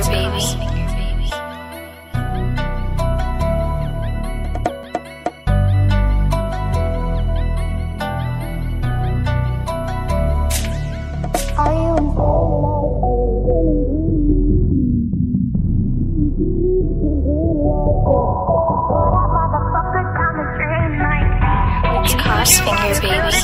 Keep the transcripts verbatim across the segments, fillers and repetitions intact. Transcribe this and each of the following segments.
finger, baby. Finger, baby.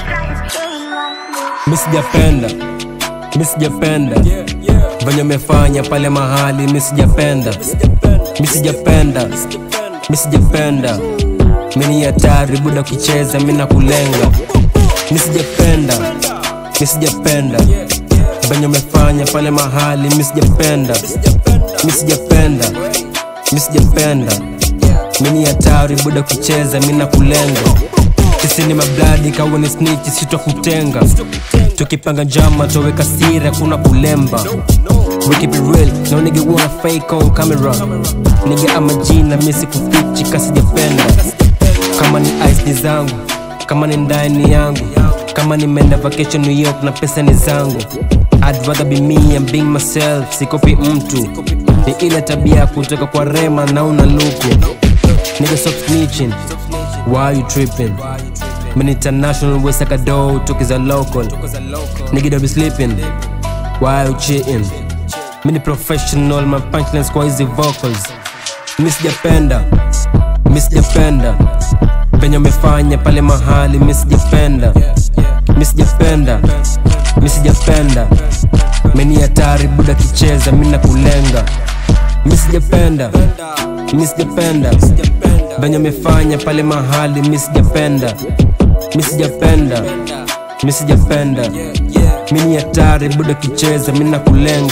Sijapenda, sijapenda venye umefanya pale mahali. Sijapenda, sijapenda, sijapenda mimi hatari buda kucheza mimi nakulenga. Sijapenda, sijapenda venye umefanya pale mahali. Sijapenda, sijapenda, sijapenda mimi hatari buda kucheza mimi nakulenga. Sisi ni mabladi kawa ni snitch sitokutenga. Tukipanga njama toweka siri kuna kulemba. We keep it real, no nigga wanna fake on camera. Nigga ama jina misi kufichi kasijapenda. Kama ni ice ni zangu, kama ni ndani yangu, kama ni menda vacation New York na pesa ni zangu. I'd rather be me and being myself, sikopi mtu. Ni ile tabia kutoka kwa rema na una luku. Nigga stop snitching, why you tripping? Man international we saka dough, took is a local. Nigga don't be sleeping, why you cheating? Mini professional, my punchlines kwa easy vocals. Sijapenda, sijapenda venye umefanya pale mahali. Sijapenda, sijapenda, sijapenda mimi hatari buda kicheza mimi nakulenga. Sijapenda, sijapenda venye umefanya pale mahali. Sijapenda, sijapenda, sijapenda mimi hatari buda kicheza mimi nakulenga.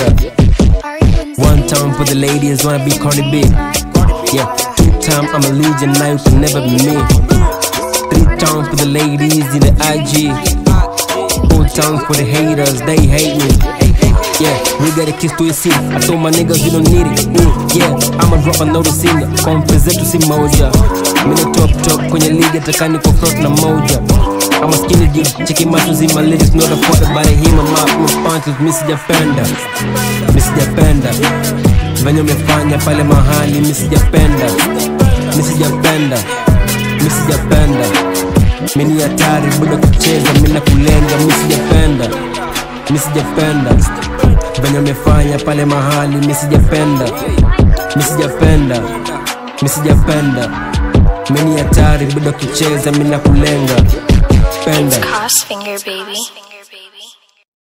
One time for the ladies wanna be Cardi B. Yeah, two time I'm a legend, now you can never be me. Three times for the ladies in the I G. Four times for the haters, they hate me. Yeah, we got a kiss to your seat. I told my niggas you don't need it. mm, Yeah, I'ma drop another single. Confess to si moja. Mini top top kwenye liga takani kwa front na moja. I'm a skinny dude, checking my shoes in my lyrics. Not afforded by the him, I'm out my punches. Sijapenda, sijapenda venye umefanya pale mahali. Sijapenda, sijapenda, sijapenda mimi hatari buda kucheza mimi nakulenga. Sijapenda, sijapenda venye umefanya pale mahali. Sijapenda, sijapenda, sijapenda mimi hatari buda kucheza mimi nakulenga. Penda Finger, baby.